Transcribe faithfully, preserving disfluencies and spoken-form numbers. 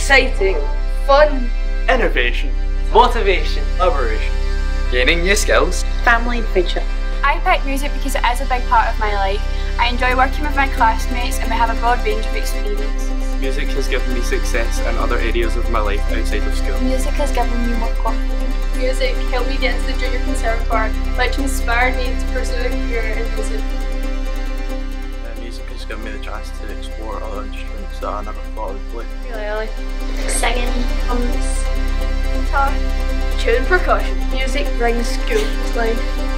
exciting, fun, innovation, motivation, liberation, gaining new skills, family and friendship. I picked music because it is a big part of my life. I enjoy working with my classmates and we have a broad range of experiences. Music has given me success in other areas of my life outside of school. Music has given me more confidence. Music helped me get into the junior conservatoire, which inspired me to pursue a career in music. Uh, music has given me the chance to explore other instruments that I never thought I would play. Ukulele, singing, drums, guitar, tune percussion. Music brings school to life.